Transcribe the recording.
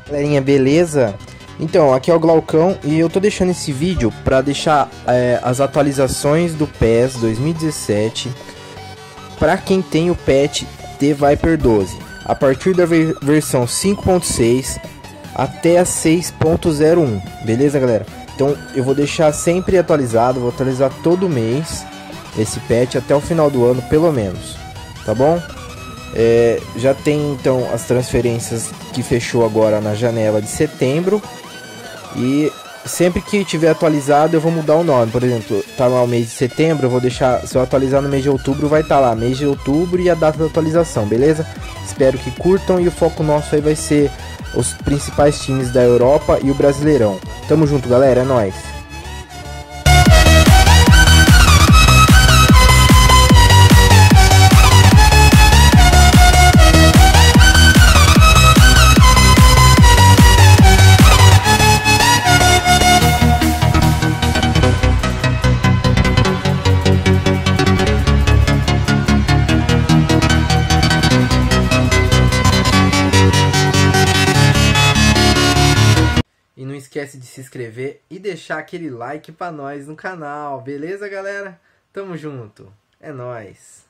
Galerinha, beleza? Então, aqui é o Glaucão e eu tô deixando esse vídeo pra deixar as atualizações do PES 2017 pra quem tem o patch The Viper 12, a partir da versão 5.6 até a 6.01, beleza, galera? Então eu vou deixar sempre atualizado, vou atualizar todo mês esse patch até o final do ano, pelo menos, tá bom? Já tem então as transferências que fechou agora na janela de setembro. E sempre que tiver atualizado eu vou mudar o nome. Por exemplo, tá lá o mês de setembro, eu vou deixar, se eu atualizar no mês de outubro, vai estar lá mês de outubro e a data da atualização, beleza? Espero que curtam e o foco nosso aí vai ser os principais times da Europa e o Brasileirão. Tamo junto, galera, é nóis! E não esquece de se inscrever e deixar aquele like pra nós no canal, beleza, galera? Tamo junto, é nóis!